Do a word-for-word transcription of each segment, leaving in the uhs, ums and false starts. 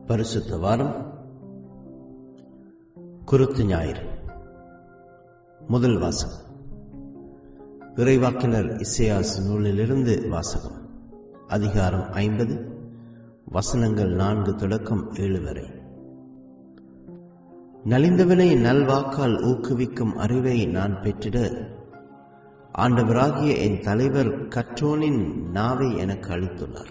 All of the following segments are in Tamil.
பரிசுத்த வாரம் குருத்து ஞாயிறு. முதல் வாசகம் இறைவாக்கினர் இசையாஸ் நூலிலிருந்து வாசகம். அதிகாரம் ஐம்பது, வசனங்கள் நான்கு தொடக்கம் ஏழு வரை. நலிந்தவனை நல்வாக்கால் ஊக்குவிக்கும் அறிவை நான் பெற்றிட ஆண்டவராகிய என் தலைவர் கற்றோனின் நாவை எனக்கு அளித்துள்ளார்.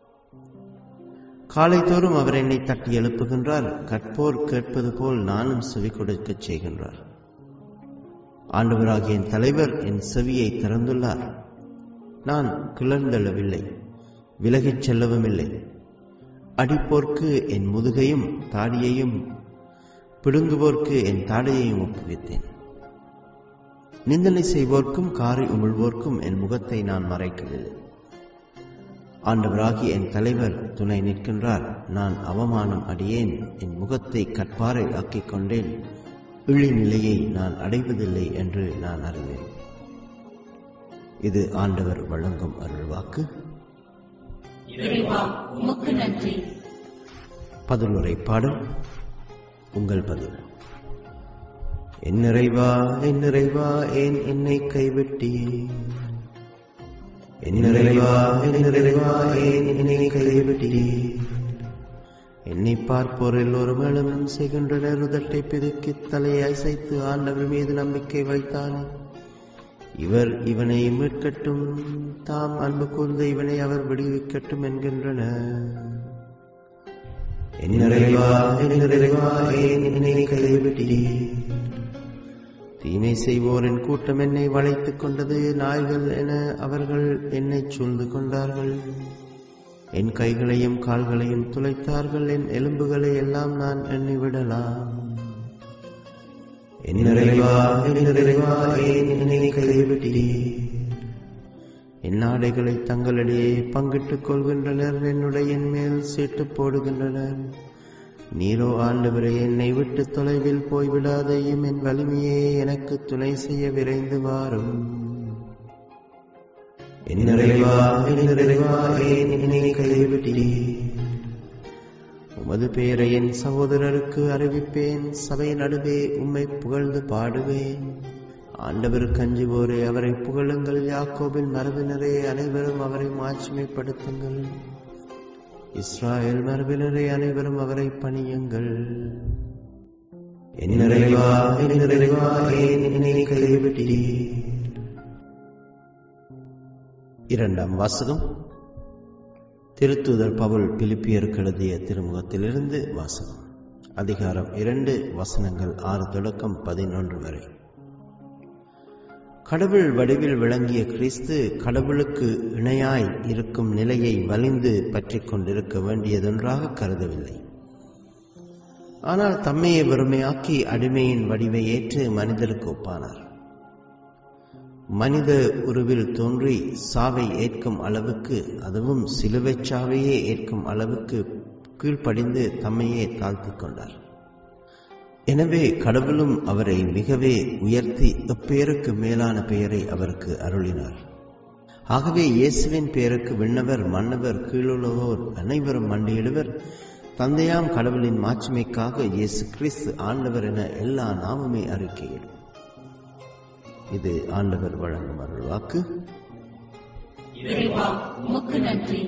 காலைதோறும் அவர் என்னை தட்டி எழுப்புகின்றார். கற்போர் கேட்பது போல் நானும் செவி கொடுக்கச் செய்கின்றார். ஆண்டவராகிய என் தலைவர் என் செவியை திறந்துள்ளார். நான் கிளர்ந்தெழவில்லை, விலகிச் செல்லவும் இல்லை. அடிப்போர்க்கு என் முதுகையும் தாடியையும், பிடுங்குவோர்க்கு என் தாடையையும் ஒப்புவித்தேன். நிந்தனை செய்வோர்க்கும் காரை உமிழ்வோர்க்கும் என் முகத்தை நான் மறைக்கவில்லை. ஆண்டவராகி என் தலைவர் துணை நிற்கின்றார். நான் அவமானம் அடியேன். என் முகத்தை கற்பாறை ஆக்கிக் கொண்டேன். இழி நிலையை நான் அடைவதில்லை என்று நான் அறிவேன். இது ஆண்டவர் வழங்கும் அருள்வாக்கு. பதிலுரை பாடல். உங்கள் பதில். என் நிறைவா என் நிறைவா ஏன் என்னை கைவிட்டீர்? என் நிறைவா என் நிறைவா ஏன் என்னை கைவிட்டீர்? என்னை பார்ப்போர் எல்லோரும் மேலும் செய்கின்றனர். உதட்டை பிதுக்கி தலையை அசைத்து ஆண்டவர் மீது நம்பிக்கை வைத்தான். இவர் இவனை மீட்கட்டும், தாம் அன்பு கூர்ந்த இவனை அவர் விடுவிக்கட்டும் என்கின்றனர். என் நிறைவா என் நிறைவா ஏன் என்னை கைவிட்டீர்? தீமை செய்வோரின் கூட்டம் என்னை வளைத்துக் கொண்டது. நாய்கள் என அவர்கள் என்னை சூழ்ந்து கொண்டார்கள். என் கைகளையும் கால்களையும் துளைத்தார்கள். என் எலும்புகளை எல்லாம் நான் எண்ணிவிடலாம். என் நிறைவா என் நிறைவா ஏன் என்னை கைவிட்டீர்? என் ஆடைகளை தங்களிடையே பங்கிட்டுக் கொள்கின்றனர். என்னுடைய மேல் சீட்டு போடுகின்றனர். நீரோ ஆண்டவரே, என்னை விட்டு தொலைவில் போய்விடாதையும். என் வலிமையே எனக்கு துணை செய்ய விரைந்து வாரும். என் நிறைவா என் நிறைவா ஏன் என்னை கைவிட்டீர்? உமது பெயரை என் சகோதரருக்கு அறிவிப்பேன். சபை நடுவே உம்மை புகழ்ந்து பாடுவேன். ஆண்டவர் கஞ்சுவோரே, அவரை புகழுங்கள். யாக்கோபின் மரபினரே, அனைவரும் அவரை மாட்சிமைப்படுத்துங்கள். இஸ்ராயேல் மரபினரே, அனைவரும் அவரை பணியுங்கள். என் நிறைவா என் நிறைவா ஏன் என்னை கைவிட்டீர்? இரண்டாம் வாசகம். திருத்தூதர் பவுல் பிலிப்பியருக்கு எழுதிய திருமுகத்திலிருந்து வாசகம். அதிகாரம் இரண்டு, வசனங்கள் ஆறு தொடக்கம் பதினொன்று வரை. கடவுள் வடிவில் விளங்கிய கிறிஸ்து கடவுளுக்கு இணையாய் இருக்கும் நிலையை வலிந்து பற்றி கொண்டிருக்க வேண்டியதொன்றாக கருதவில்லை. ஆனால் தம்மையை வெறுமையாக்கி அடிமையின் வடிவை ஏற்று மனிதருக்கு ஒப்பானார். மனித உருவில் தோன்றி சாவை ஏற்கும் அளவுக்கு, அதுவும் சிலுவைச் சாவையே ஏற்கும் அளவுக்கு கீழ்ப்படிந்து தம்மையே தாழ்த்திக் கொண்டார். எனவே கடவுளும் அவரை மிகவே உயர்த்தி எப்பெயருக்கு மேலான பெயரை அவருக்கு அருளினார். ஆகவே இயேசுவின் பெயருக்கு விண்ணவர் மன்னவர் கீழுள்ளவோர் அனைவரும் மண்டியிடுவர். தந்தையாம் கடவுளின் மாட்சிமைக்காக இயேசு கிறிஸ்து ஆண்டவர் என எல்லா நாமுமே அறிக்கையிடும். இது ஆண்டவர் வழங்கும் அருள்வாக்கு. நன்றி.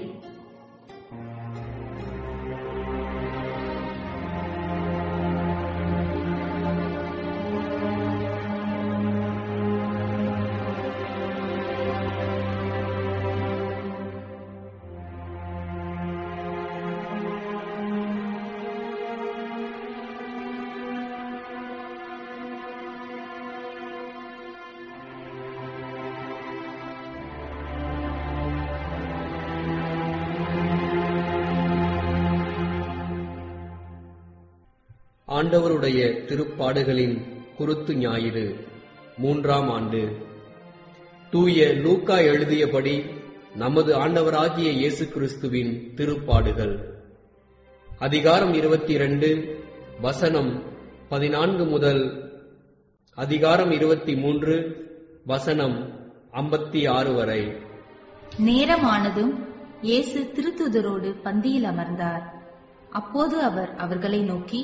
ஆண்டவருடைய திருப்பாடுகளின் குருத்து ஞாயிறு, மூன்றாம் ஆண்டு. தூய லூக்கா எழுதியபடி நமது ஆண்டவராகிய இயேசு கிறிஸ்துவின் திருப்பாடுகள். அதிகாரம் இருபத்தி இரண்டு, வசனம் பதினான்கு முதல் அதிகாரம் இருபத்தி மூன்று, வசனம் ஐம்பத்தி ஆறு வரை. நேரமானதும் இயேசு திருத்தூதரோடு பந்தியில் அமர்ந்தார். அப்போது அவர் அவர்களை நோக்கி,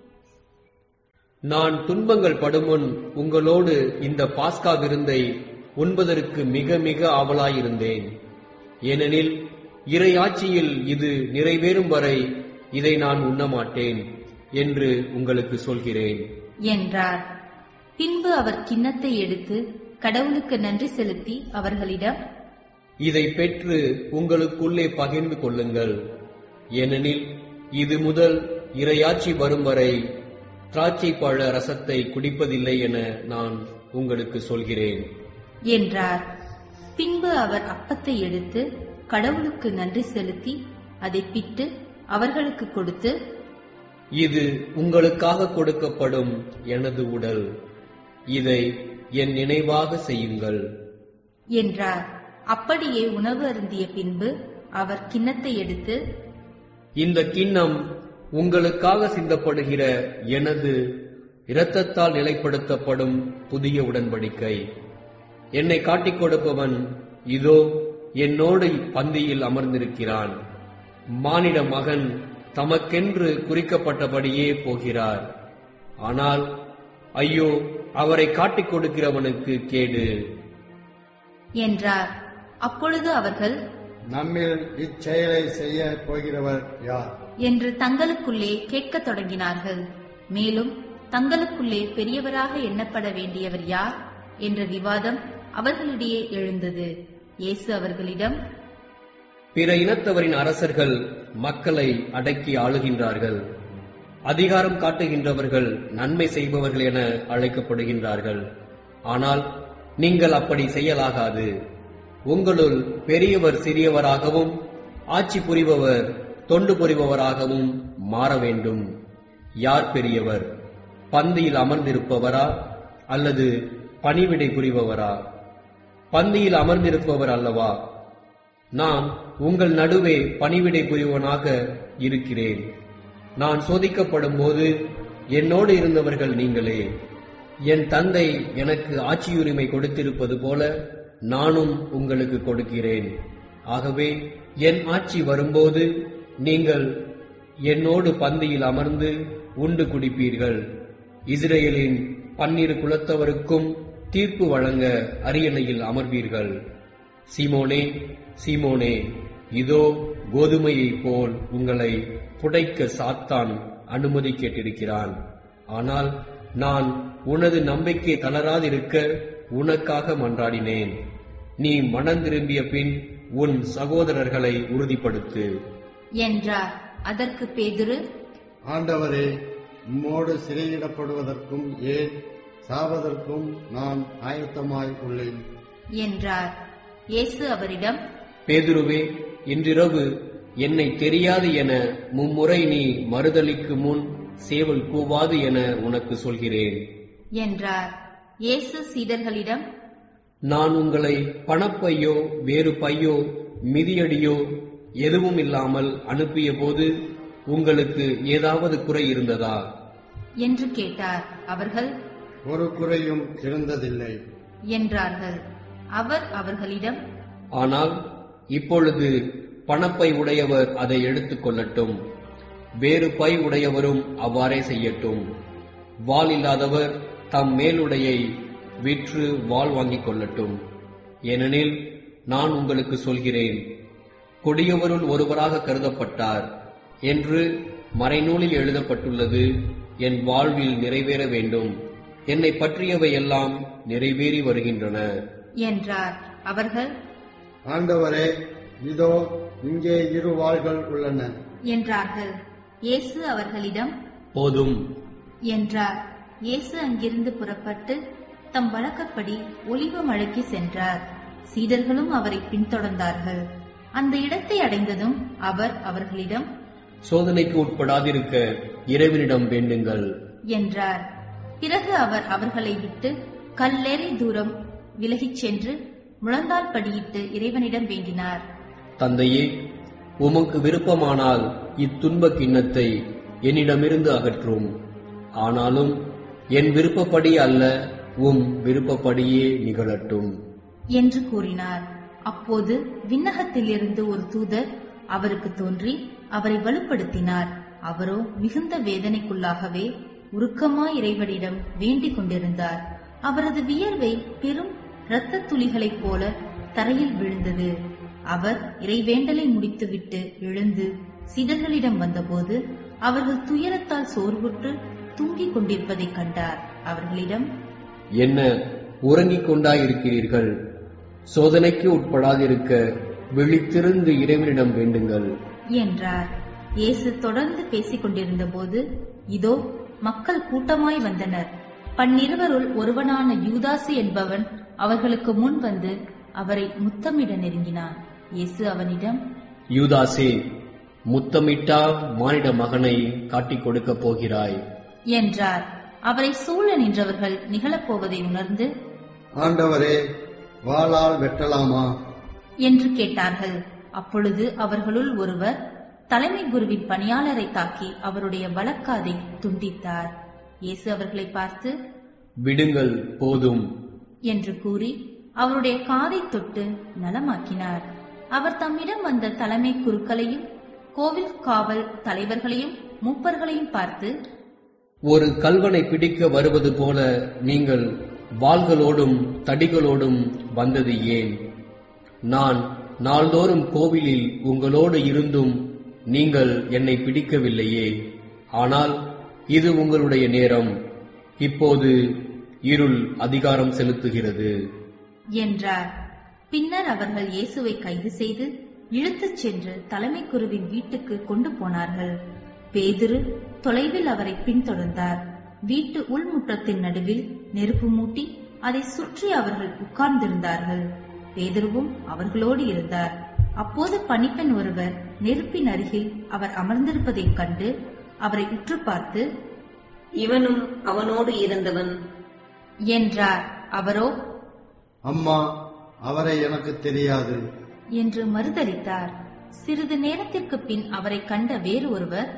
நான் துன்பங்கள் படுமுன் உங்களோடு இந்த பாஸ்கா விருந்தை உண்பதற்கு மிக மிக ஆவலாயிருந்தேன். ஏனெனில் இறையாட்சியில் இது நிறைவேறும் வரை இதை நான் உண்ணமாட்டேன் என்று உங்களுக்கு சொல்கிறேன் என்றார். பின்பு அவர் கிண்ணத்தை எடுத்து கடவுளுக்கு நன்றி செலுத்தி அவர்களிடம், இதை பெற்று உங்களுக்குள்ளே பகிர்ந்து கொள்ளுங்கள். ஏனெனில் இது முதல் இறையாட்சி வரும் வரை திராட்சை பழ ரசத்தை குடிப்பதில்லை என நான் உங்களுக்கு சொல்கிறேன் என்றார். பின்பு அவர் அப்பத்தை எடுத்து கடவுளுக்கு நன்றி செலுத்தி அதை பிட்டு அவர்களுக்கு கொடுத்து, இது உங்களுக்காக கொடுக்கப்படும் எனது உடல், இதை என் நினைவாக செய்யுங்கள் என்றார். அப்படியே உணவு அருந்திய பின்பு அவர் கிண்ணத்தை எடுத்து, இந்த கிண்ணம் உங்களுக்காக சிந்தப்படுகிற எனது இரத்தத்தால் நிலைப்படுத்தப்படும் புதிய உடன்படிக்கை. என்னை காட்டிக் கொடுப்பவன் இதோ என்னோடு பந்தியில் அமர்ந்திருக்கிறான். மானிட மகன் தமக்கென்று குறிக்கப்பட்டபடியே போகிறார். ஆனால் ஐயோ, அவரை காட்டிக் கொடுக்கிறவனுக்கு கேடு என்றார். அப்பொழுது அவர்கள், நம்மில் இச்செயலை செய்ய போகிறவர் யார் என்று தங்களுக்குள்ளே கேட்கத் தொடங்கினார்கள். மேலும் தங்களுக்குள்ளே பெரியவராக எண்ணப்பட வேண்டியவர் யார் என்ற விவாதம் அவர்களிடையே எழுந்தது. இயேசு அவர்களிடம், பிற இனத்தவரின் அரசர்கள் மக்களை அடக்கி ஆளுகின்றார்கள். அதிகாரம் காட்டுகின்றவர்கள் நன்மை செய்பவர்கள் என அழைக்கப்படுகின்றார்கள். ஆனால் நீங்கள் அப்படி செய்யலாகாது. உங்களுள் பெரியவர் சிறியவராகவும் ஆட்சி புரிபவர் தொண்டு புரிபவராகவும் மாற வேண்டும். யார் பெரியவர்? பந்தியில் அமர்ந்திருப்பவரா அல்லது பணிவிடை புரிபவரா? பந்தியில் அமர்ந்திருப்பவர் அல்லவா? நான் உங்கள் நடுவே பணிவிடை புரிவனாக இருக்கிறேன். நான் சோதிக்கப்படும் போது என்னோடு இருந்தவர்கள் நீங்களே. என் தந்தை எனக்கு ஆட்சியுரிமை கொடுத்திருப்பது போல நானும் உங்களுக்கு கொடுக்கிறேன். ஆகவே என் ஆட்சி வரும்போது நீங்கள் என்னோடு பந்தியில் அமர்ந்து உண்டு குடிப்பீர்கள். இஸ்ரேலின் பன்னிரு குலத்தவருக்கும் தீர்ப்பு வழங்க அரியணையில் அமர்வீர்கள். சீமோனே, சீமோனே, இதோ கோதுமையைப் போல் உங்களை புடைக்க சாத்தான் அனுமதி கேட்டிருக்கிறான். ஆனால் நான் உனது நம்பிக்கை தளராதிருக்க உனக்காக மன்றாடினேன். நீ மனம் திரும்பிய பின் உன் சகோதரர்களை உறுதிப்படுத்து என்றார். அதற்கு பேதுரு, ஆண்டவரே, உம்மோடு சிறையிடப்படுவதற்கும் ஏன் சாவதற்கும் நான் ஆயத்தமாய் உள்ளேன் என்றார். இயேசு அவரிடம், பேதுருவே, இன்றிரவு என்னை தெரியாது என மும்முறை நீ மறுதலிக்கு முன் சேவல் கூவாது என உனக்கு சொல்கிறேன் என்றார். இயேசு சீடர்களிடம், நான் உங்களை பணப்பையோ வேறு பையோ மிதியடியோ எதுவும் இல்லாமல் அனுப்பிய போது உங்களுக்கு ஏதாவது குறை இருந்ததா என்று கேட்டார். அவர்கள், ஒரு குறையும் இருந்ததில்லை என்றார்கள். அவர் அவர்களிடம், ஆனால் இப்பொழுது பணப்பை உடையவர் அதை எடுத்துக் கொள்ளட்டும், வேறு பை உடையவரும் அவ்வாறே செய்யட்டும். வாள் இல்லாதவர் தம் மேலுடையை விற்று வாள் வாங்கிக் கொள்ளட்டும். ஏனெனில் நான் உங்களுக்கு சொல்கிறேன், கொடியவருள் ஒருவராக கருதப்பட்டார் என்று மறைநூலில் எழுதப்பட்டுள்ளது என் வாழ்வில் நிறைவேற வேண்டும். என்னை பற்றியவை எல்லாம் நிறைவேறி வருகின்றன என்றார். அவர்கள், ஆண்டவரே, இதோ இங்கே இரு வாள்கள் உள்ளன என்றார்கள். இயேசு அவர்களிடம், போதும் என்றார். இயேசு அங்கிருந்து புறப்பட்டு தம் வழக்கப்படி ஒலிவ மலைக்கு சென்றார். சீடர்களும் அவரை பின்தொடர்ந்தார்கள். அந்த இடத்தை அடைந்ததும் அவர் அவர்களிடம், சோதனைக்கு உட்படாதிருக்க இறைவனிடம் வேண்டுங்கள் என்றார். பிறகு அவர் அவர்களை விட்டு கல்லேறி தூரம் விலகிச் சென்று முழந்தாள் படியிட்டு இறைவனிடம் வேண்டினார். தந்தையே, உமக்கு விருப்பமானால் இத்துன்ப கிண்ணத்தை என்னிடமிருந்து அகற்றும். ஆனாலும் என் விருப்பப்படி அல்ல, உம் விருப்பப்படியே நிகழட்டும் என்று கூறினார். அப்போது விண்ணகத்திலிருந்து ஒரு தூதர் அவருக்கு தோன்றி அவரை வலுப்படுத்தினார். அவரோ மிகுந்த வேதனைக்குள்ளாகவே உருக்கமாய் இறைவனிடம் வேண்டிக் கொண்டிருந்தார். அவரது வியர்வை பெரும் இரத்த துளிகளைப் போல தரையில் விழுந்தது. அவர் இறைவேண்டலை முடித்துவிட்டு எழுந்து சீடர்களிடம் வந்தபோது அவர்கள் துயரத்தால் சோர்வுற்று தூங்கிக் கொண்டிருப்பதைக் கண்டார். அவர்களிடம், என்ன உறங்கிக் கொண்டாயிருக்கிறீர்கள்? சோதனைக்கு உட்படாதிருக்க விழித்திருந்து இறைவனிடம் வேண்டுங்கள் என்றார். இயேசு தொடர்ந்து பேசிக் கொண்டிருந்த போது இதோ மக்கள் கூட்டமாய் வந்தனர். பன்னிருவருள் ஒருவனான யூதாசு என்பவன் அவர்களுக்கு முன் வந்து அவரை முத்தமிட நெருங்கினான். இயேசு அவனிடம், யூதாசே, முத்தமிட்டா மானிட மகனை காட்டிக் கொடுக்கப் போகிறாய் என்றார். அவரை சூழ நின்றவர்கள் நிகழப்போவதை உணர்ந்து, ஆண்டவரே, வாளால் வெட்டலாமா என்று கேட்டார்கள். அப்பொழுது அவர்களுள் ஒருவர் தலைமை குருவின் பணியாளரை தாக்கி அவருடைய வலக்காதை துண்டித்தார். இயேசு அவர்களை பார்த்து, விடுங்கள், போதும் என்று கூறி அவருடைய காதை தொட்டு நலமாக்கினார். அவர் தம்மிடம் வந்த தலைமை குருக்களையும் கோவில் காவல் தலைவர்களையும் மூப்பர்களையும் பார்த்து, ஒரு கல்வனை பிடிக்க வருவது போல நீங்கள் வாள்களோடும் தடிகளோடும் வந்தது ஏன்? நான் நாள்தோறும் கோவிலில் உங்களோடு இருந்தும் நீங்கள் என்னை பிடிக்கவில்லையே. ஆனால் இது உங்களுடைய நேரம். இப்போது இருள் அதிகாரம் செலுத்துகிறது என்றார். பின்னர் அவர்கள் இயேசுவை கைது செய்து இழுத்துச் சென்று தலைமை குருவின் வீட்டுக்கு கொண்டு போனார்கள். பேதுரு தொலைவில் அவரை பின்தொடர்ந்தார். வீட்டு உள்முற்றத்தின் நடுவில் நெருப்பு மூட்டி அதை சுற்றி அவர்கள் உட்கார்ந்திருந்தார்கள். பேதுருவும் அவர்களோடு இருந்தார். அப்போது பணிப்பெண் ஒருவர் நெருப்பின் அருகில் அவர் அமர்ந்திருப்பதைக் கண்டு அவரை உற்று பார்த்து, இவனும் அவனோடு இருந்தவன் என்றார். அவரோ, அம்மா, அவரை எனக்கு தெரியாது என்று மறுதலித்தார். சிறிது நேரத்திற்கு பின் அவரை கண்ட வேறு ஒருவர்,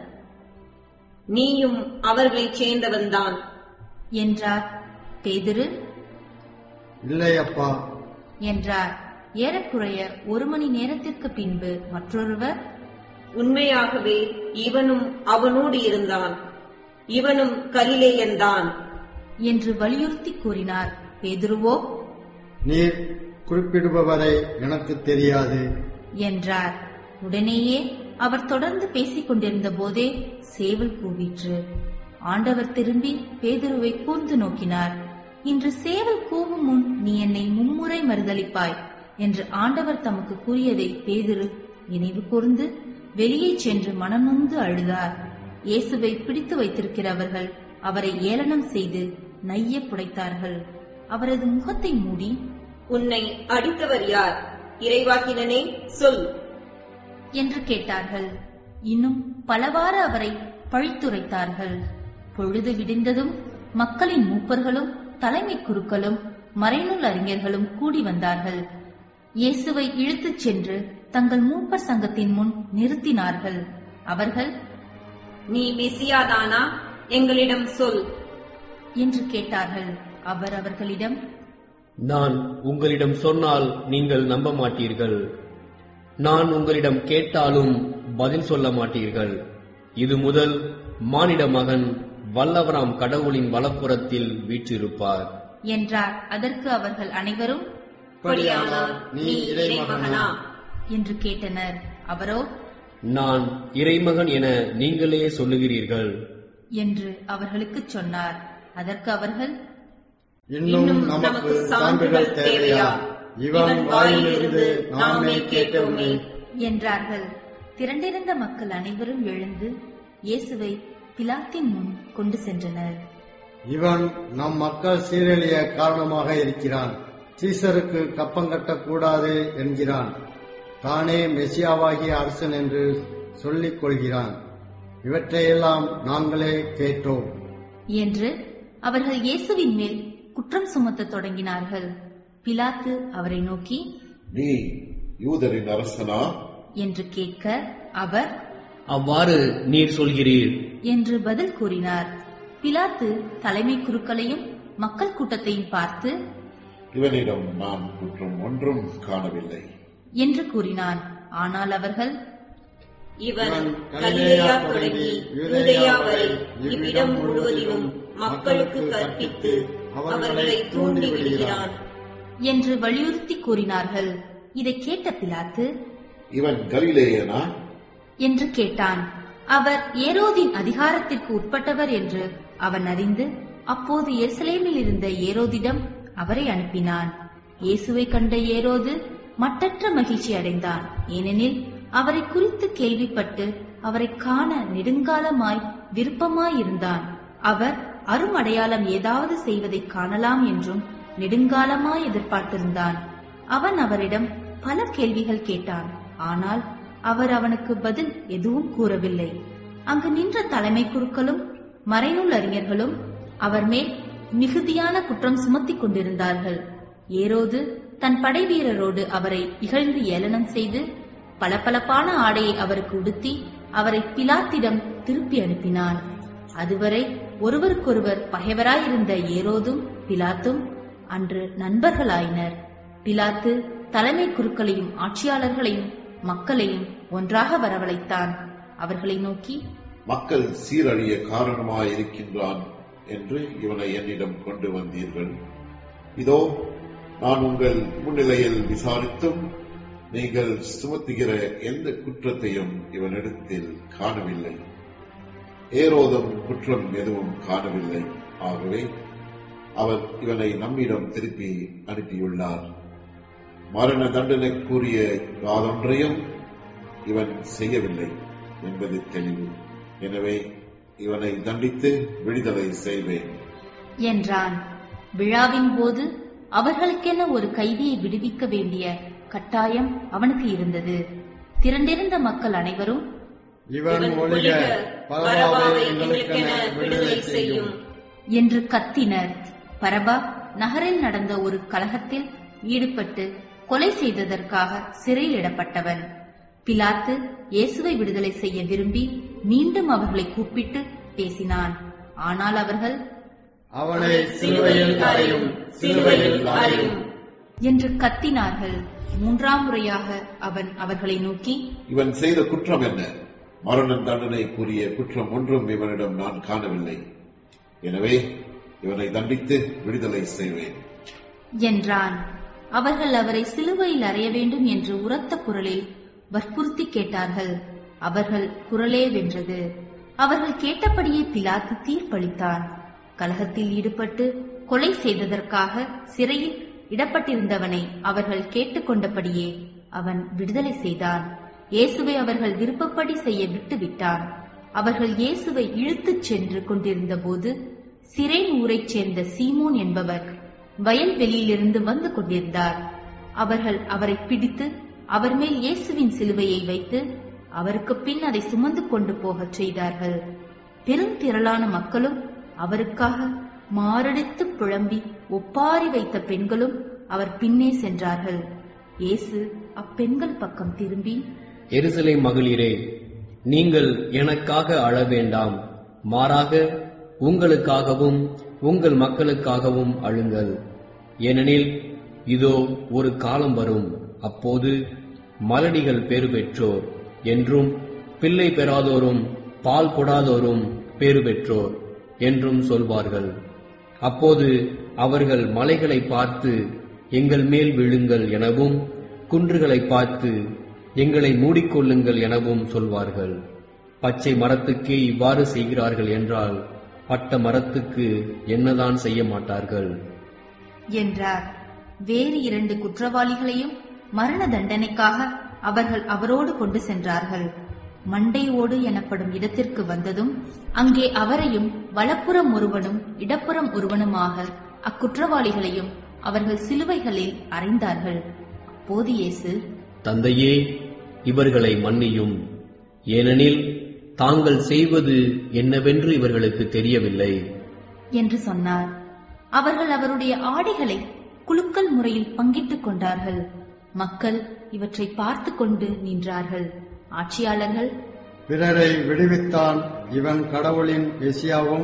நீயும் அவர்களைச் சேர்ந்தவன்தான் என்றார். பேதுரு, இல்லை அப்பா என்றார். ஏறக்குறைய ஒரு மணி நேரத்திற்கு பின்பு மற்றொருவர், உண்மையாகவே இவனும் அவனோடு இருந்தான், இவனும் கலிலேயன்தான் என்று வலியுறுத்தி கூறினார். பேதுருவோ, நீர் குறிப்பிடுபவரை எனக்கு தெரியாது என்றார். உடனேயே அவர் தொடர்ந்து பேசிக் கொண்டிருந்த போதே சேவல் கூவிற்று. ஆண்டவர் திரும்பி பேதுருவை கூர்ந்து நோக்கினார். இன்று சேவல் கூவும் முன் நீ என்னை மும்முறை மறுதலிப்பாய் என்று ஆண்டவர் தமக்கு கூறியதை பேதுரு நினைவு கூர்ந்து வெளியே சென்று மனநொந்து அழுதார். இயேசுவை பிடித்து வைத்திருக்கிறவர்கள் அவரை ஏளனம் செய்து நைய புடைத்தார்கள். அவரது முகத்தை மூடி, உன்னை அடித்தவர் யார்? இறைவாக்கினனே, சொல் என்று கேட்டார்கள். இன்னும் பலவாறு அவரை பழித்துரைத்தார்கள். பொழுது விடிந்ததும் மக்களின் மூப்பர்களும் தலைமை குருக்களும் மறைநூல் அறிஞர்களும் கூடி வந்தார்கள். இயேசுவை இழுத்துச் சென்று தங்கள் மூப்பர் சங்கத்தின் முன் நிறுத்தினார்கள். அவர்கள், நீ மெசியாதானா? எங்களிடம் சொல் என்று கேட்டார்கள். அவர் அவர்களிடம், நான் உங்களிடம் சொன்னால் நீங்கள் நம்ப மாட்டீர்கள். நான் உங்களிடம் கேட்டாலும் பதில் சொல்ல மாட்டீர்கள். இது முதல் மானிட மகன் வல்லவராம் கடவுளின் வலப்புறத்தில் வீற்றிருப்பார் என்றார். அதற்கு அவர்கள் அனைவரும், நீ இறைமகனா என்று கேட்டனர். அவரோ, நான் இறைமகன் என நீங்களே சொல்லுகிறீர்கள் என்று அவர்களுக்குச் சொன்னார். அதற்கு அவர்கள், இன்னும் நமக்கு சான்றுகள் தேவையா? இவன் வாயிலிருந்து நாமே கேட்டோமே என்றார்கள். திரண்டிருந்த மக்கள் அனைவரும் எழுந்து இயேசுவை பிலாத்தின் முன் கொண்டு சென்றனர். இவன் நம் மக்கள் சீரழிய காரணமாக இருக்கிறான். சீசருக்கு கப்பங்கட்டக் கூடாது என்கிறான். தானே மெசியாவாகிய அரசன் என்று சொல்லிக் கொள்கிறான். இவற்றையெல்லாம் நாங்களே கேட்டோம் என்று அவர்கள் இயேசுவின் மேல் குற்றம் சுமத்த தொடங்கினார்கள். பிலாத்து அவரை நோக்கி, நீ யூதரின் அரசனா என்று கேட்க அவர், அவ்வாறு நீர் சொல்கிறீர் என்று பதில் கூறினார். பிலாத்து தலைமை குருக்களையும் மக்கள் கூட்டத்தையும் பார்த்து, இவனிடம் நான் குற்றம் ஒன்றும் காணவில்லை என்று கூறினான். ஆனால் அவர்கள், இவன் கலிலேயா தொடங்கி யூதேயா வரை இவ்விடம் முழுவதிலும் மக்களுக்கு கற்பித்து அவர்களை தூண்டி விடுகிறான் என்று வலியுறுத்தி கூறினார்கள். இதை கேட்ட பிலாத்து, இவன் கலிலேயனா என்று கேட்டான். அவர் ஏரோதின் அதிகாரத்திற்கு உட்பட்டவர் என்று அவன் அறிந்து அப்போது எருசலேமில் இருந்த ஏரோதிடம் அவரை அனுப்பினான். இயேசுவை கண்ட ஏரோது மட்டற்ற மகிழ்ச்சி அடைந்தான். ஏனெனில் அவரை குறித்து கேள்விப்பட்டு அவரை காண நெடுங்காலமாய் விருப்பமாயிருந்தான். அவர் அருமடையாளம் ஏதாவது செய்வதை காணலாம் என்றும் நெடுங்காலமாய் எதிர்பார்த்திருந்தான். அவன் அவரிடம் பல கேள்விகள் கேட்டான். ஆனால் அவர் அவனுக்கு பதில் எதுவும் கூறவில்லை. அங்கு நின்ற தலைமை குருக்களும் மறைநூல் அறிஞர்களும் அவர் மேல் மிகுதியான குற்றம் சுமத்திக் கொண்டிருந்தார்கள். ஏரோது தன் படை வீரரோடு அவரை இகழ்ந்து ஏளனம் செய்து பளபளப்பான ஆடையை அவருக்கு உடுத்தி அவரை பிலாத்திடம் திருப்பி அனுப்பினான். அதுவரை ஒருவருக்கொருவர் பகைவராயிருந்த ஏரோதும் பிலாத்தும் அன்று நண்பர்களாயினர். பிலாத்து தலைமை குருக்களையும் ஆட்சியாளர்களையும் மக்களையும் ஒன்றாக வரவழைத்தான். அவர்களை நோக்கி, மக்கள் சீரழிய காரணமாயிருக்கின்றான் என்று இவனை என்னிடம் கொண்டு வந்தீர்கள். இதோ நான் உங்கள் முன்னிலையில் விசாரித்தும் நீங்கள் சுமத்துகிற எந்த குற்றத்தையும் இவனிடத்தில் காணவில்லை. ஏரோதும் குற்றம் எதுவும் காணவில்லை. ஆகவே அவர் இவனை நம்மிடம் திருப்பி அனுப்பியுள்ளார். மரண தண்டனைக்குரிய யாதொன்றையும் இவன் செய்யவில்லை என்பது தெளிவு. எனவே இவனை தண்டித்து விடுதலை செய்வேன் என்றான். விழாவின் போது அவர்களுக்கென ஒரு கைதியை விடுவிக்க வேண்டிய கட்டாயம் அவனுக்கு இருந்தது. திரண்டிருந்த மக்கள் அனைவரும், இவன் ஒழிக, பரபாவை எங்களுக்கென விடுதலை செய்யும் என்று கத்தினர். பரபா நகரில் நடந்த ஒரு கலகத்தில் ஈடுபட்டு கொலை செய்ததற்காக சிறையிடப்பட்டவன். பிலாத்து இயேசுவை விடுதலை செய்ய விரும்பி மீண்டும் அவர்களை கூப்பிட்டு பேசினான். ஆனால் அவர்கள், அவனை சிலுவையில் அறையும், சிலுவையில் அறையும் என்று கத்தினார்கள். மூன்றாம் முறையாக அவன் அவர்களை நோக்கி, இவன் செய்த குற்றம் என்ன? மரண தண்டனை கூறிய குற்றம் ஒன்றும் இவனிடம் நான் காணவில்லை. எனவே இவனை தண்டித்து விடுதலை செய்வேன் என்றான். அவர்கள் அவரை சிலுவையில் அறைய வேண்டும் என்று உரத்த குரலில் வற்புறுத்தி கேட்டார்கள். அவர்கள் குரலே வென்றது. அவர்கள் கேட்டபடியே பிலாத்து தீர்ப்பளித்தான். கலகத்தில் ஈடுபட்டு கொலை செய்ததற்காக சிறையில் இடப்பட்டிருந்தவனை அவர்கள் கேட்டுக்கொண்டபடியே அவன் விடுதலை செய்தான். இயேசுவை அவர்கள் விருப்பப்படி செய்ய விட்டுவிட்டான். அவர்கள் இயேசுவை இழுத்துச் சென்று கொண்டிருந்த போது சிரேன் ஊரைச் சேர்ந்த சீமோன் என்பவர் வயல்வெளியிலிருந்து வந்து கொண்டிருந்தார். அவர்கள் அவரை பிடித்து அவர் மேல் இயேசுவின் சிலுவையை வைத்து அவருக்கு பின் அதை சுமந்து கொண்டு போகச் செய்தார்கள். பெரும் திரளான மக்களும் அவருக்காக மாரடித்து புழம்பி ஒப்பாரி வைத்த பெண்களும் அவர் பின்னே சென்றார்கள். இயேசு அப்பெண்கள் பக்கம் திரும்பி, எருசலேம் மகளிரே, நீங்கள் எனக்காக அழ வேண்டாம், மாறாக உங்களுக்காகவும் உங்கள் மக்களுக்காகவும் அழுங்கள். ஏனெனில் இதோ ஒரு காலம் வரும், அப்போது மலடிகள் பேறு பெற்றோர் என்றும் பிள்ளை பெறாதோரும் பால் கொடாதோரும் பேறு பெற்றோர் என்றும் சொல்வார்கள். அப்போது அவர்கள் மலைகளை பார்த்து எங்கள் மேல் விழுங்கள் எனவும், குன்றுகளை பார்த்து எங்களை மூடிக்கொள்ளுங்கள் எனவும் சொல்வார்கள். பச்சை மரத்துக்கே இவ்வாறு செய்கிறார்கள் என்றால் பட்ட மரத்துக்கு என்னதான் செய்ய மாட்டார்கள் என்றார். வேறு இரண்டு குற்றவாளிகளையும் மரண தண்டனைக்காக அவர்கள் அவரோடு கொண்டு சென்றார்கள். மண்டை ஓடு எனப்படும் இடத்திற்கு வந்ததும் அங்கே அவரையும் வலப்புறம் ஒருவனும் இடப்புறம் ஒருவனுமாக அக்குற்றவாளிகளையும் அவர்கள் சிலுவைகளில் அறைந்தார்கள். அப்போது இயேசு, தந்தையே, இவர்களை மன்னியும், ஏனெனில் தாங்கள் செய்வது என்னவென்று இவர்களுக்கு தெரியவில்லை என்று சொன்னார். அவர்கள் அவருடைய ஆடைகளை குலுக்கல் முறையில் பங்கிட்டுக் கொண்டார்கள். மக்கள் இவற்றை பார்த்து கொண்டு நின்றார்கள். ஆட்சியாளர்கள், பிறரை விடுவித்தான், இவன் கடவுளின் மெசியாவும்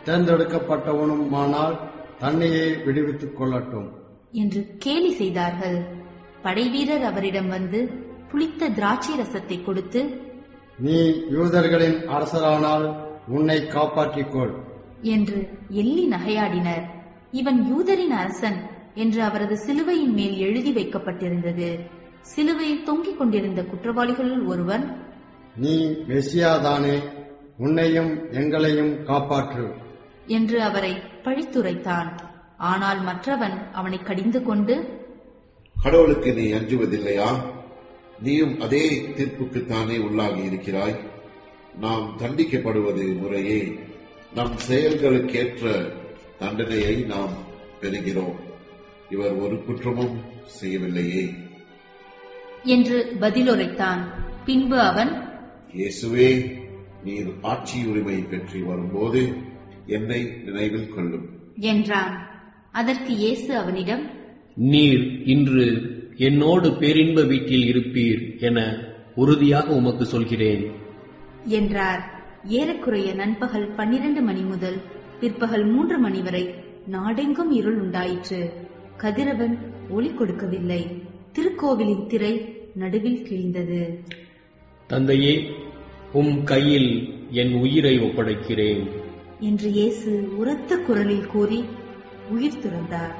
தேர்ந்தெடுக்கப்பட்டவனுமானால் தன்னையே விடுவித்துக் கொள்ளட்டும் என்று கேலி செய்தார்கள். படைவீரர் அவரிடம் வந்து புளித்த திராட்சை ரசத்தை கொடுத்து, நீ யூதர்களின் அரசரானால் உன்னை காப்பாற்றிக் கொள் என்று எள்ளி நகையாடினர். இவன் யூதரின் அரசன் என்று அவரது சிலுவையின் மேல் எழுதி வைக்கப்பட்டிருந்தது. சிலுவையில் தொங்கிக் கொண்டிருந்த குற்றவாளிகளுள் ஒருவன், நீ மெசியாதானே, உன்னையும் எங்களையும் காப்பாற்று என்று அவரை பழித்துரைத்தான். ஆனால் மற்றவன் அவனை கடிந்து கொண்டு, கடவுளுக்கு நீ அஞ்சுவதில்லையா? நீயும் அதே தீர்ப்புக்குத்தானே உள்ளாகி இருக்கிறாய். நாம் தண்டிக்கப்படுவது முறையே, நம் செயல்களுக்கேற்ற தண்டனையை நாம் பெறுகிறோம். இவர் ஒரு குற்றமும் செய்யவில்லையே என்று பதிலுரைத்தான். பின்பு அவன், இயேசுவே, நீர் ஆட்சி உரிமை பெற்று வரும்போது என்னை நினைவில் கொள்ளும் என்றான். அதற்கு இயேசு அவனிடம், நீர் இன்று என்னோடு பேரின்ப வீட்டில் இருப்பீர் என உறுதியாக உமக்கு சொல்கிறேன் என்றார். ஏறக்குறைய நண்பகல் பன்னிரண்டு மணி முதல் பிற்பகல் மூன்று மணி வரை நாடெங்கும் இருள் உண்டாயிற்று. கதிரவன் ஒளி கொடுக்கவில்லை. திருக்கோவிலின் திரை நடுவில் கிழிந்தது. தந்தையே, உம் கையில் என் உயிரை ஒப்படைக்கிறேன் என்று இயேசு உரத்த குரலில் கூறி உயிர் துறந்தார்.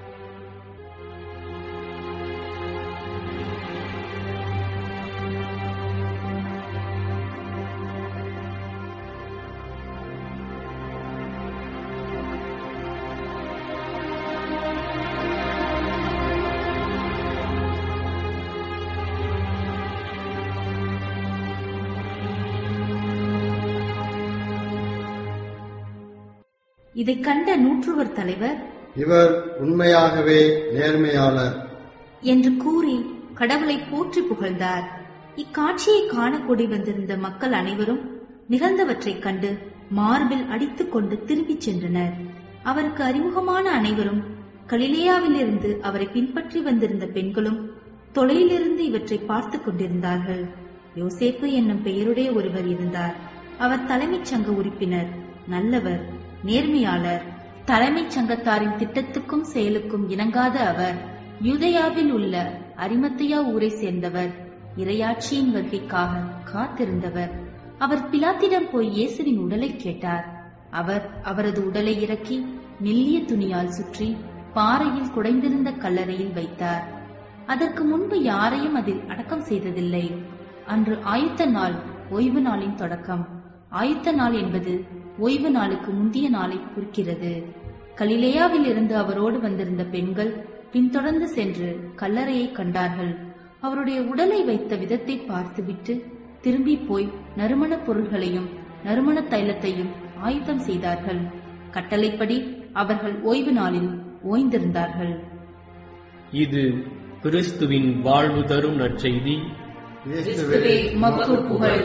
இதை கண்ட நூற்றுவர் தலைவர், இவர் உண்மையாகவே நேர்மையாளர் என்று கூறி கடவுளை போற்றி புகழ்ந்தார். இக்காட்சியை காண கூடி வந்திருந்த மக்கள் அனைவரும் நிகழ்ந்தவற்றைக் கண்டு மார்பில் அடித்துக் கொண்டு திரும்பிச் சென்றனர். அவருக்கு அறிமுகமான அனைவரும், கலிலேயாவிலிருந்து அவரை பின்பற்றி வந்திருந்த பெண்களும் தொலையிலிருந்து இவற்றை பார்த்துக் கொண்டிருந்தார்கள். யோசேப்பு என்னும் பெயருடைய ஒருவர் இருந்தார். அவர் தலைமைச் சங்க உறுப்பினர், நல்லவர், நேர்மையாளர். தலைமைச் சங்கத்தாரின் திட்டத்துக்கும் செயலுக்கும் இணங்காத அவர் யூதேயாவில் உள்ள அரிமத்தையா ஊரை சேர்ந்தவர், இறையாட்சியின் வருகைக்காக காத்திருந்தவர். அவர் பிலாத்திடம் போய் இயேசுவின் உடலை கேட்டார். அவர் அவரது உடலை இறக்கி மெல்லிய துணியால் சுற்றி பாறையில் குடைந்திருந்த கல்லறையில் வைத்தார். அதற்கு முன்பு யாரையும் அதில் அடக்கம் செய்ததில்லை. அன்று ஆயுத்த நாள் ஓய்வு நாளின் தொடக்கம். ஆயுத்த நாள் என்பது ஓய்வு நாளுக்கு முந்திய நாளை குறிக்கிறது. கலிலேயாவில் இருந்து அவரோடு வந்திருந்த பெண்கள் பின்தொடர்ந்து சென்று கல்லறையை கண்டார்கள். அவருடைய உடலை வைத்த விதத்தை பார்த்துவிட்டு திரும்பி போய் நறுமண பொருள்களையும் நறுமண தைலத்தையும் ஆயுதம் செய்தார்கள். கட்டளைப்படி அவர்கள் ஓய்வு நாளில் ஓய்ந்திருந்தார்கள். இது கிறிஸ்துவின் வாழ்வு தரும் நற்செய்தி. கிறிஸ்துவே உமக்கு புகழ்.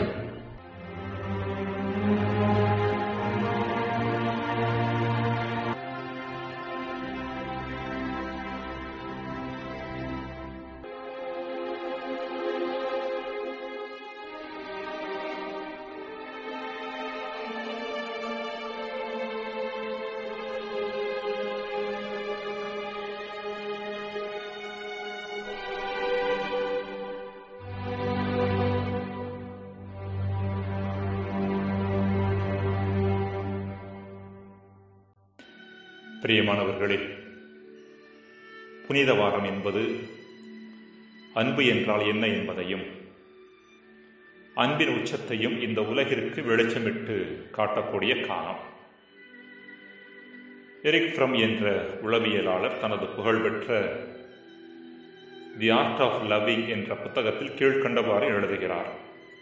பிரியமானவர்களே, புனித வாரம் என்பது அன்பு என்றால் என்ன என்பதையும் அன்பின் உச்சத்தையும் இந்த உலகிற்கு வெளிச்சமிட்டு காட்டக்கூடிய காலம். எரிக் ஃப்ரம் என்ற உளவியலாளர் தனது புகழ்பெற்ற தி ஆர்ட் ஆஃப் லவ்விங் என்ற புத்தகத்தில் கீழ்கண்டவாறு எழுதுகிறார்: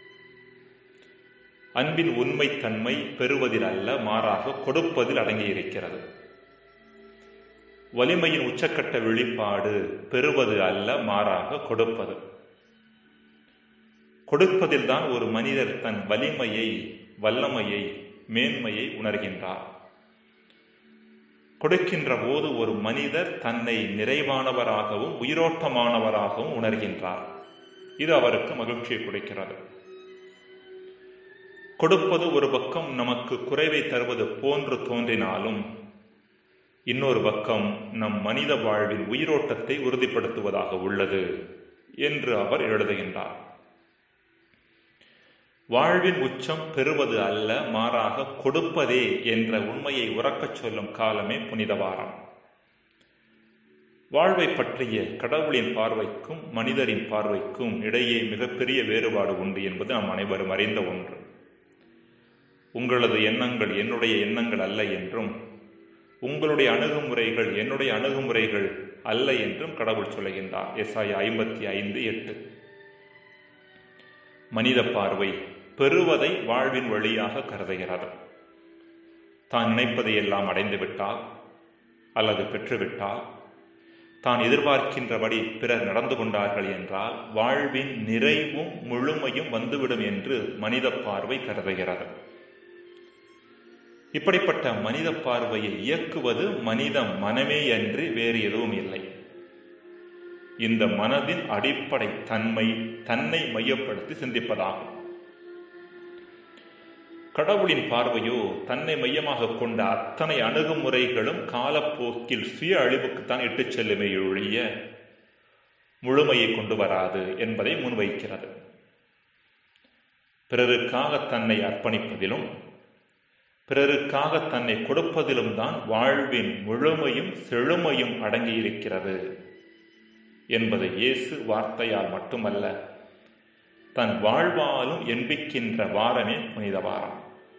அன்பின் உண்மைத்தன்மை பெறுவதில் அல்ல, மாறாக கொடுப்பதில் அடங்கியிருக்கிறது. வலிமையின் உச்சக்கட்ட வெளிப்பாடு பெறுவது அல்ல, மாறாக கொடுப்பது. கொடுப்பதில்தான் ஒரு மனிதர் தன் வலிமையை, வல்லமையை, மேன்மையை உணர்கின்றார். கொடுக்கின்ற போது ஒரு மனிதர் தன்னை நிறைவானவராகவும் உயிரோட்டமானவராகவும் உணர்கின்றார். இது அவருக்கு மகிழ்ச்சியை கொடுக்கிறது. கொடுப்பது ஒரு பக்கம் நமக்கு குறைவை தருவது போன்று தோன்றினாலும் இன்னொரு பக்கம் நம் மனித வாழ்வின் உயிரோட்டத்தை உறுதிப்படுத்துவதாக உள்ளது என்று அவர் எழுதுகின்றார். வாழ்வின் உச்சம் பெறுவது அல்ல, மாறாக கொடுப்பதே என்ற உண்மையை உறக்கச் சொல்லும் காலமே புனித வாரம். வாழ்வை பற்றிய கடவுளின் பார்வைக்கும் மனிதரின் பார்வைக்கும் இடையே மிகப்பெரிய வேறுபாடு உண்டு என்பது நாம் அனைவரும் அறிந்த ஒன்று. உங்களது எண்ணங்கள் என்னுடைய எண்ணங்கள் அல்ல என்றும், உங்களுடைய அணுகுமுறைகள் என்னுடைய அணுகுமுறைகள் அல்ல என்றும் கடவுள் சொல்லுகின்றார். எசாயா ஐம்பத்தி ஐந்து எட்டு. மனித பார்வை பெறுவதை வாழ்வின் வழியாக கருதுகிறது. தான் நினைப்பதை எல்லாம் அடைந்து விட்டால் அல்லது பெற்றுவிட்டால், தான் எதிர்பார்க்கின்றபடி பிறர் நடந்து கொண்டார்கள் என்றால் வாழ்வின் நிறைவும் முழுமையும் வந்துவிடும் என்று மனித பார்வை கருதுகிறது. இப்படிப்பட்ட மனித பார்வையை இயக்குவது மனித மனமே அன்றி வேறு எதுவும் இல்லை. இந்த மனதின் அடிப்படை தன்மை தன்னை மையப்படுத்தி சிந்திப்பதாகும். கடவுளின் பார்வையோ தன்னை மையமாக கொண்ட அத்தனை அணுகுமுறைகளும் காலப்போக்கில் சுய அழிவுக்குத்தான் இட்டுச் செல்லுமே ஒழிய முழுமையை கொண்டு வராது என்பதை முன்வைக்கிறது. பிறருக்காக தன்னை அர்ப்பணிப்பதிலும் பிறருக்காக தன்னை கொடுப்பதிலும் தான் வாழ்வின் முழுமையும் செழுமையும் அடங்கியிருக்கிறது என்பதை இயேசு வார்த்தையால் மட்டுமல்ல, தன் வாழ்வாலும் எண்பிக்கின்ற வாரமே புனித வாரம்.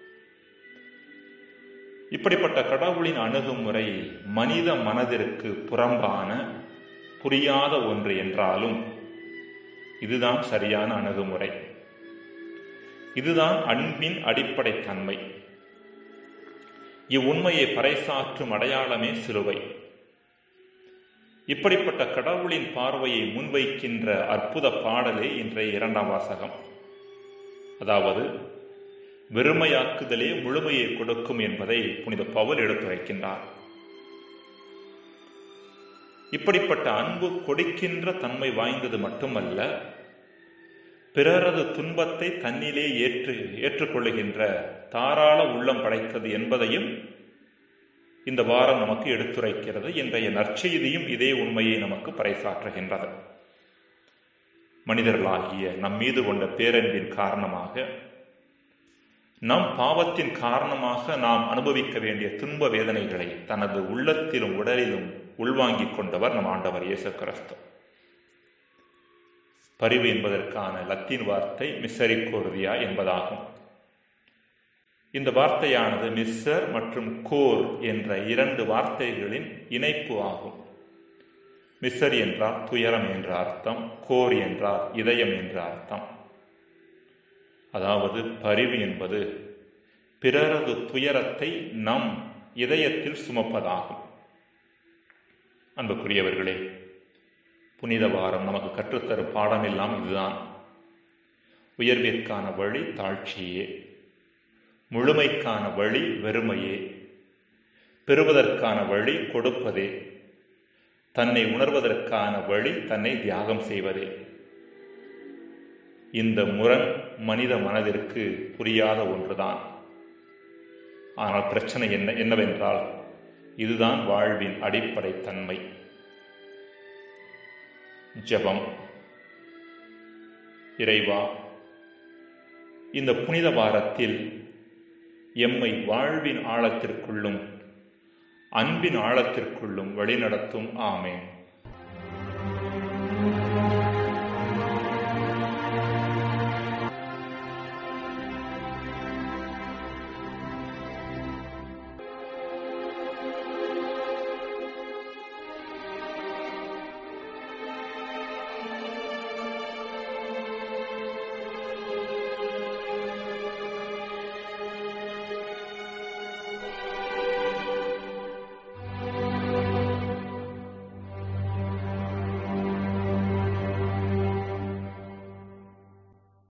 இப்படிப்பட்ட கடவுளின் அணுகுமுறை மனித மனதிற்கு புறம்பான புரியாத ஒன்று என்றாலும் இதுதான் சரியான அணுகுமுறை. இதுதான் அன்பின் அடிப்படை தன்மை. இவ்வுண்மையை பறைசாற்றும் அடையாளமே சிலுவை. இப்படிப்பட்ட கடவுளின் பார்வையை முன்வைக்கின்ற அற்புத பாடலே இன்றைய இரண்டாம் வாசகம். அதாவது வெறுமையாக்குதலே முழுமையை கொடுக்கும் என்பதை புனித பவுல் எடுத்துரைக்கின்றார். இப்படிப்பட்ட அன்பு கொடுக்கின்ற தன்மை வாய்ந்தது மட்டுமல்ல, பிறரது துன்பத்தை தன்னிலே ஏற்று ஏற்றுக்கொள்ளுகின்ற தாராள உள்ளம் படைத்தது என்பதையும் இந்த வாரம் நமக்கு எடுத்துரைக்கிறது. இன்றைய நற்செய்தியும் இதே உண்மையை நமக்கு பறைசாற்றுகின்றது. மனிதர்களாகிய நம் மீது கொண்ட பேரன்பின் காரணமாக, நம் பாவத்தின் காரணமாக நாம் அனுபவிக்க வேண்டிய துன்ப வேதனைகளை தனது உள்ளத்திலும் உடலிலும் உள்வாங்கிக் கொண்டவர் நம் ஆண்டவர் இயேசு கிறிஸ்து. பரிவு என்பதற்கான லத்தீன் வார்த்தை மிஸ்ஸெரிகோர்டியா என்பதாகும். இந்த வார்த்தையானது மிஸ்ஸர் மற்றும் கோர் என்ற இரண்டு வார்த்தைகளின் இணைப்பு ஆகும். மிஸ்ஸர் என்றால் துயரம் என்ற அர்த்தம், கோர் என்றால் இதயம் என்ற அர்த்தம். அதாவது பரிவு என்பது பிறரது துயரத்தை நம் இதயத்தில் சுமப்பதாகும். அன்புக்குரியவர்களே, புனித வாரம் நமக்கு கற்றுத்தரும் பாடமெல்லாம் இதுதான். உயர்விற்கான வழி தாழ்ச்சியே, முழுமைக்கான வழி வெறுமையே, பெறுவதற்கான வழி கொடுப்பதே, தன்னை உணர்வதற்கான வழி தன்னை தியாகம் செய்வதே. இந்த முரண் மனித மனதிற்கு புரியாத ஒன்றுதான். ஆனால் பிரச்சனை என்ன என்னவென்றால் இதுதான் வாழ்வின் அடிப்படை தன்மை. ஜெபம். இறைவா, இந்த புனித வாரத்தில் எம்மை வாழ்வின் ஆழத்திற்குள்ளும் அன்பின் ஆழத்திற்குள்ளும் வழிநடத்தும். ஆமேன்.